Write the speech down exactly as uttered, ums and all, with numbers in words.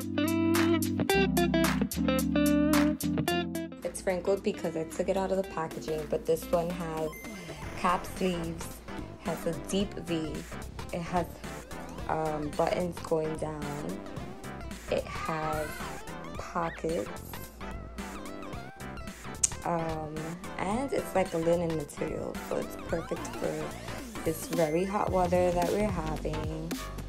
It's wrinkled because I took it out of the packaging, but this one has cap sleeves, has a deep V, it has um, buttons going down, it has pockets, um, and it's like a linen material, so it's perfect for this very hot weather that we're having.